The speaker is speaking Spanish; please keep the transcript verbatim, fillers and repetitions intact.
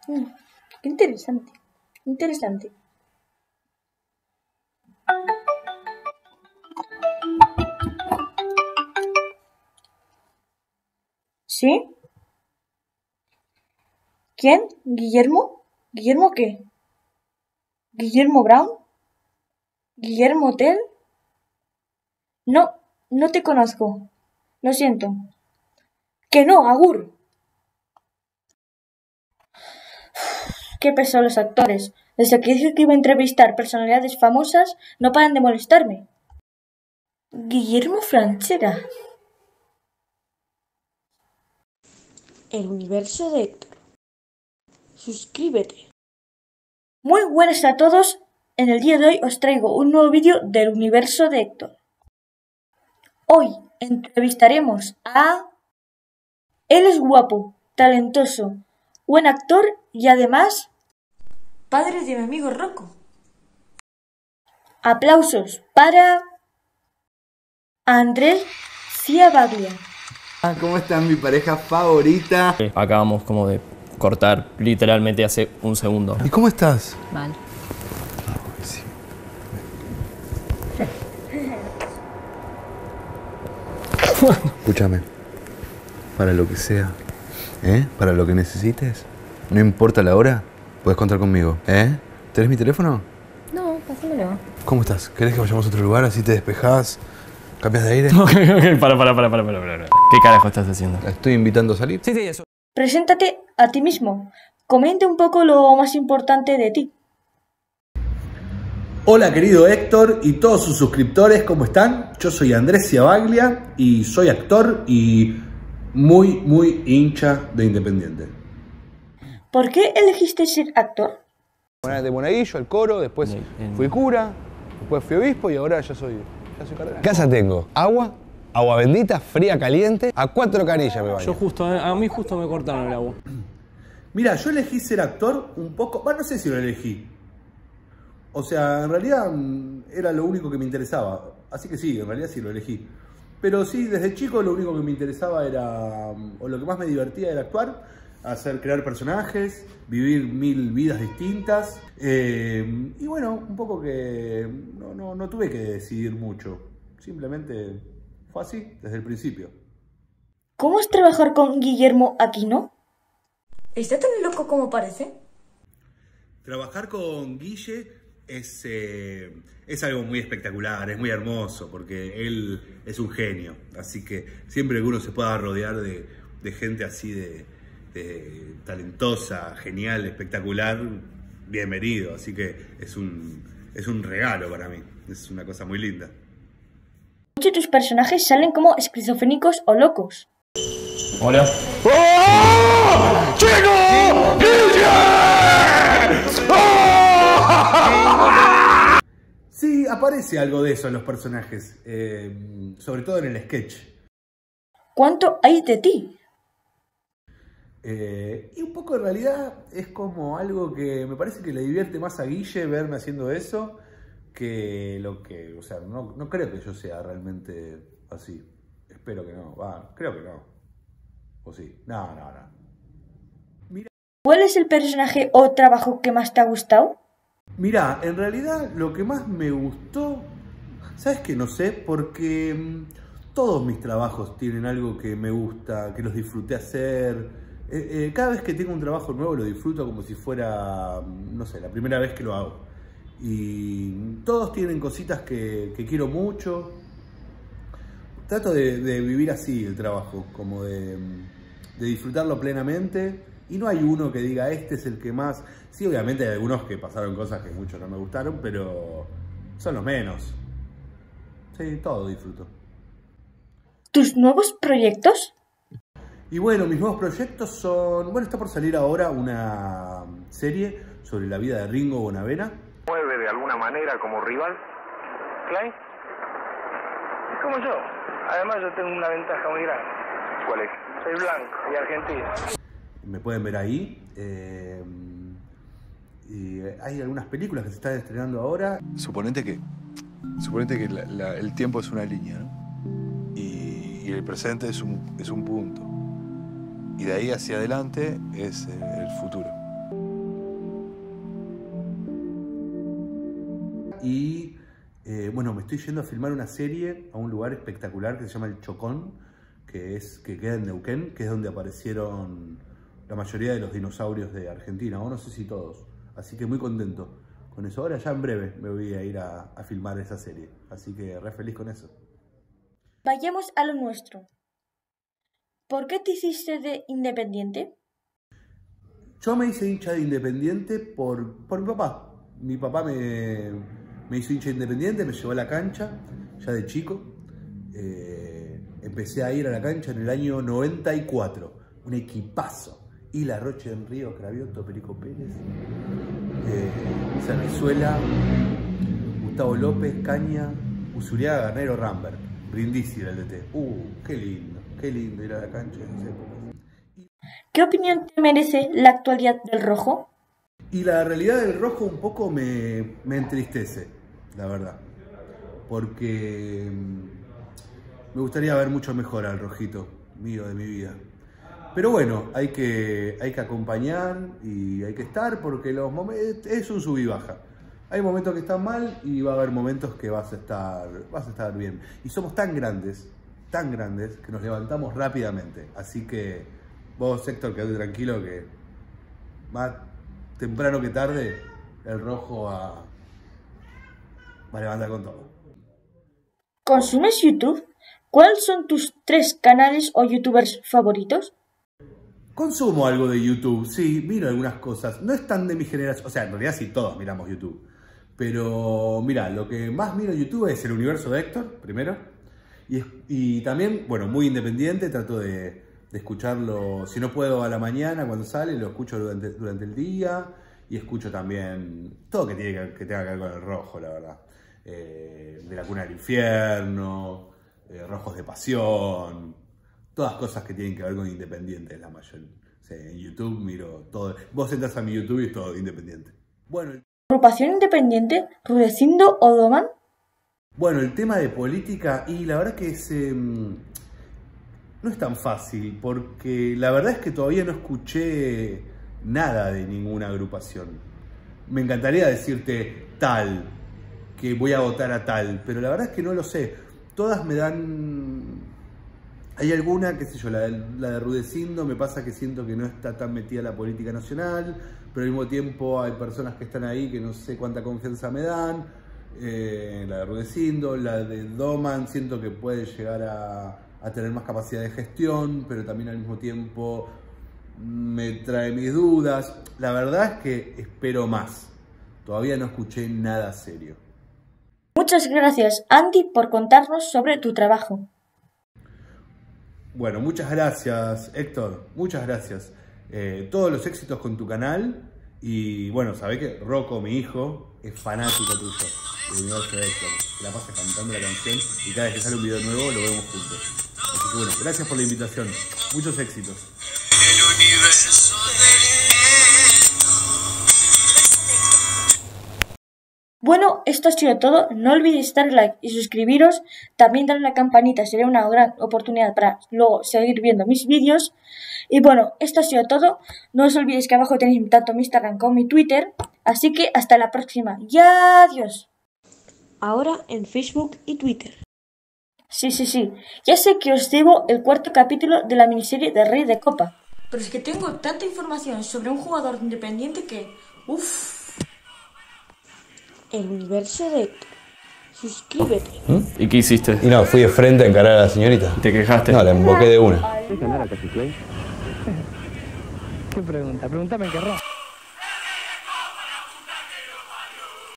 Mm, qué interesante, interesante. ¿Sí? ¿Quién? ¿Guillermo? ¿Guillermo qué? ¿Guillermo Brown? ¿Guillermo Tell? No, no te conozco. Lo siento. Que no, Agur. Qué pesados los actores. Desde que dije que iba a entrevistar personalidades famosas, no paran de molestarme. Guillermo Franchera. El universo de Héctor. Suscríbete. Muy buenas a todos. En el día de hoy os traigo un nuevo vídeo del universo de Héctor. Hoy entrevistaremos a... Él es guapo, talentoso, buen actor y además... padre de mi amigo Rocco. Aplausos para... Andrés Ciabaglia. Ah, ¿cómo está mi pareja favorita? Acabamos como de cortar literalmente hace un segundo. ¿Y cómo estás? Mal. Ay, sí. Escúchame. Para lo que sea, ¿eh? Para lo que necesites. No importa la hora, puedes contar conmigo, ¿eh? ¿Tenés mi teléfono? No, pásamelo. ¿Cómo estás? ¿Querés que vayamos a otro lugar? Así te despejás, cambias de aire. Ok, ok, para, para, para, para, para, para. ¿Qué carajo estás haciendo? La estoy invitando a salir. Sí, sí, eso. Preséntate a ti mismo. Comenta un poco lo más importante de ti. Hola querido Héctor y todos sus suscriptores, ¿cómo están? Yo soy Andrés Ciabaglia y soy actor y muy, muy hincha de Independiente. ¿Por qué elegiste ser actor? De monaguillo, al coro, después En- en- fui cura, después fui obispo y ahora ya soy, ya soy cardenal. Casa tengo agua, agua bendita, fría, caliente, a cuatro canillas me baño. Yo justo, a mí justo me cortaron el agua. Mira, yo elegí ser actor un poco, bueno, no sé si lo elegí. O sea, en realidad mm, era lo único que me interesaba. Así que sí, en realidad sí lo elegí. Pero sí, desde chico lo único que me interesaba era, mm, o lo que más me divertía era actuar, hacer, crear personajes, vivir mil vidas distintas. Eh, y bueno, un poco que no, no, no tuve que decidir mucho. Simplemente fue así desde el principio. ¿Cómo es trabajar con Guillermo Aquino? ¿Está tan loco como parece? Trabajar con Guille es, eh, es algo muy espectacular, es muy hermoso, porque él es un genio. Así que siempre que uno se pueda rodear de, de gente así de, de talentosa, genial, espectacular, bienvenido. Así que es un, es un regalo para mí, es una cosa muy linda. Muchos de tus personajes salen como esquizofrénicos o locos. Hola. Sí, aparece algo de eso en los personajes, eh, sobre todo en el sketch. ¿Cuánto hay de ti? Eh, y un poco en realidad es como algo que me parece que le divierte más a Guille verme haciendo eso que lo que, o sea, no, no creo que yo sea realmente así. Espero que no, va, creo que no. O sí, no, no, no. Mira, ¿Cuál es el personaje o trabajo que más te ha gustado? Mirá, en realidad lo que más me gustó, ¿sabes qué? No sé, porque mm, todos mis trabajos tienen algo que me gusta, que los disfruté hacer. Eh, eh, cada vez que tengo un trabajo nuevo lo disfruto como si fuera, no sé, la primera vez que lo hago. Y todos tienen cositas que, que quiero mucho. Trato de, de vivir así el trabajo, como de, de disfrutarlo plenamente. Y no hay uno que diga, este es el que más... Sí, obviamente hay algunos que pasaron cosas que muchos no me gustaron, pero son los menos. Sí, todo disfruto. ¿Tus nuevos proyectos? Y bueno, mis nuevos proyectos son... Bueno, está por salir ahora una serie sobre la vida de Ringo Bonavena. Mueve de alguna manera como rival. Klein es como yo. Además yo tengo una ventaja muy grande. ¿Cuál es? Soy blanco y argentino. Me pueden ver ahí. Eh, y hay algunas películas que se están estrenando ahora. Suponete que, suponete que la, la, el tiempo es una línea, ¿no? Y, y el presente es un, es un punto. Y de ahí hacia adelante es eh, el futuro. y eh, bueno, me estoy yendo a filmar una serie a un lugar espectacular que se llama El Chocón, que, es, que queda en Neuquén, que es donde aparecieron la mayoría de los dinosaurios de Argentina, o no sé si todos. Así que muy contento con eso. Ahora ya en breve me voy a ir a, a filmar esa serie, así que re feliz con eso. Vayamos a lo nuestro. ¿Por qué te hiciste de Independiente? Yo me hice hincha de Independiente por, por mi papá. Mi papá me, me hizo hincha de Independiente, me llevó a la cancha ya de chico. Eh, empecé a ir a la cancha en el año noventa y cuatro. Un equipazo. Isla Roche del Río, Cravioto, Perico Pérez, eh, Cerrizuela, Gustavo López, Caña, Usuriaga, Garnero, Rambert. Brindisi era el D T. Uh, qué lindo, qué lindo ir a la cancha en esas épocas. ¿Qué opinión te merece la actualidad del Rojo? Y la realidad del Rojo un poco me, me entristece, la verdad. Porque me gustaría ver mucho mejor al Rojito mío de mi vida. Pero bueno, hay que, hay que acompañar y hay que estar porque los momentos, es un sub y baja. Hay momentos que están mal y va a haber momentos que vas a estar, vas a estar bien. Y somos tan grandes, tan grandes, que nos levantamos rápidamente. Así que vos, Héctor, quedate tranquilo que más temprano que tarde el Rojo va, va a levantar con todo. ¿Consumes YouTube? ¿Cuáles son tus tres canales o youtubers favoritos? Consumo algo de YouTube, sí, miro algunas cosas. No es tan de mi generación, o sea, en realidad sí todos miramos YouTube. Pero mira, lo que más miro en YouTube es el universo de Héctor, primero. Y, y también, bueno, muy independiente, trato de, de escucharlo, si no puedo a la mañana cuando sale, lo escucho durante, durante el día. Y escucho también todo que, tiene que, que tenga que ver con el Rojo, la verdad. Eh, de la Cuna del Infierno, eh, Rojos de Pasión, todas cosas que tienen que ver con Independiente, la mayoría. O sea, en YouTube miro todo. Vos entras a mi YouTube y es todo Independiente. Bueno, el... ¿Agrupación Independiente, Rudecindo o Doman? Bueno, el tema de política, y la verdad que es, eh, no es tan fácil, porque la verdad es que todavía no escuché nada de ninguna agrupación. Me encantaría decirte tal, que voy a votar a tal, pero la verdad es que no lo sé. Todas me dan... Hay alguna, qué sé yo, la de, la de Rudecindo, me pasa que siento que no está tan metida en la política nacional, pero al mismo tiempo hay personas que están ahí que no sé cuánta confianza me dan. Eh, la de Rudecindo, la de Doman, siento que puede llegar a, a tener más capacidad de gestión, pero también al mismo tiempo me trae mis dudas. La verdad es que espero más. Todavía no escuché nada serio. Muchas gracias, Andy, por contarnos sobre tu trabajo. Bueno, muchas gracias, Héctor, muchas gracias. Eh, todos los éxitos con tu canal y bueno, sabés que Rocco, mi hijo, es fanático tuyo, del universo de Héctor. Se la pasa cantando la canción y cada vez que sale un video nuevo lo vemos juntos. Así que bueno, gracias por la invitación. Muchos éxitos. El universo Bueno, esto ha sido todo. No olvidéis dar like y suscribiros. También darle a la campanita, sería una gran oportunidad para luego seguir viendo mis vídeos. Y bueno, esto ha sido todo. No os olvidéis que abajo tenéis tanto mi Instagram como mi Twitter. Así que hasta la próxima. Y adiós. Ahora en Facebook y Twitter. Sí, sí, sí. Ya sé que os debo el cuarto capítulo de la miniserie de Rey de Copa. Pero es que tengo tanta información sobre un jugador independiente que... Uff. El universo de Héctor. Suscríbete. ¿Mm? ¿Y qué hiciste? Y no, fui de frente a encarar a la señorita. ¿Te quejaste? No, la emboqué de una. ¿Qué pregunta? Pregúntame qué rojo.